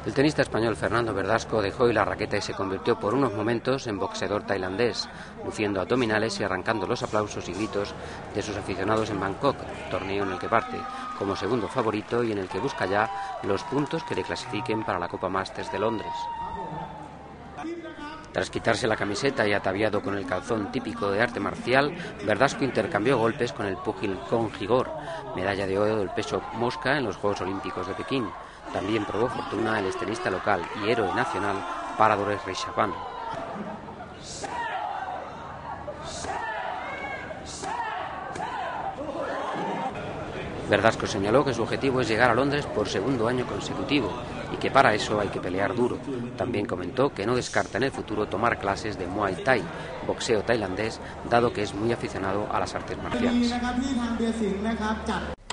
El tenista español Fernando Verdasco dejó hoy la raqueta y se convirtió por unos momentos en boxeador tailandés, luciendo abdominales y arrancando los aplausos y gritos de sus aficionados en Bangkok, torneo en el que parte como segundo favorito y en el que busca ya los puntos que le clasifiquen para la Copa Masters de Londres. Tras quitarse la camiseta y ataviado con el calzón típico de arte marcial, Verdasco intercambió golpes con el púgil Kong Igor, medalla de oro del peso mosca en los Juegos Olímpicos de Pekín. También probó fortuna el extenista local y héroe nacional Paradores Rishabhan. Verdasco señaló que su objetivo es llegar a Londres por segundo año consecutivo y que para eso hay que pelear duro. También comentó que no descarta en el futuro tomar clases de Muay Thai, boxeo tailandés, dado que es muy aficionado a las artes marciales.